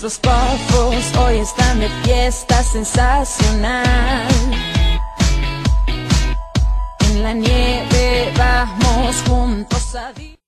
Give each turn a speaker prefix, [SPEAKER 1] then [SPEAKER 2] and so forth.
[SPEAKER 1] Nuestros cuerpos hoy están de fiesta sensacional. En la nieve vamos juntos a